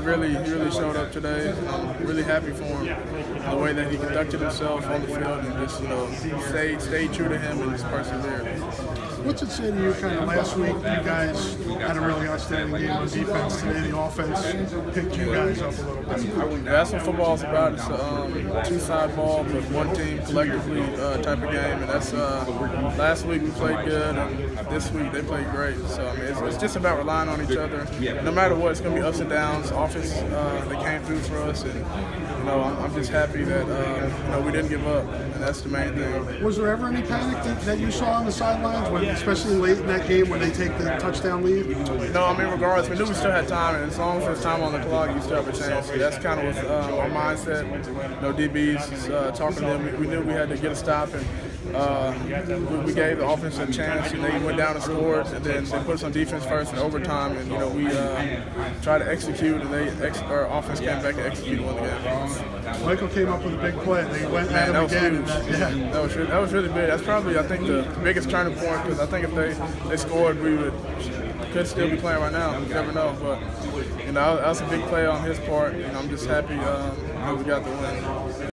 he really showed up today. I'm really happy for him, the way that he conducted himself on the field and just, stayed true to him and just persevered. What's it say to you kind of last week, you guys had a really outstanding game on defense. Today the offense picked you guys up a little bit. That's what football's about. It's a two-side ball, but one team collectively type of game. And that's last week we played good, and this week they played great. So it's just about relying on each other. No matter what, it's going to be ups and downs. Offense, they came through for us, and I'm just happy that we didn't give up, and that's the main thing. Was there ever any panic that you saw on the sidelines, especially late in that game when they take the touchdown lead? No, regardless, we knew we still had time, and as long as there's time on the clock, you still have a chance. So that's kind of our mindset. DBs, talking to them, we knew we had to get a stop, and we gave the offense a chance, and they went down and scored, and then they put us on defense first in overtime, and we tried to execute, and our offense came back and executed and won the game. Michael came up with a big play. They went at him again. That was really big. That's probably, I think, the biggest turning point, because I think if they scored, we could still be playing right now. You never know, but that was a big play on his part, and I'm just happy that we got the win.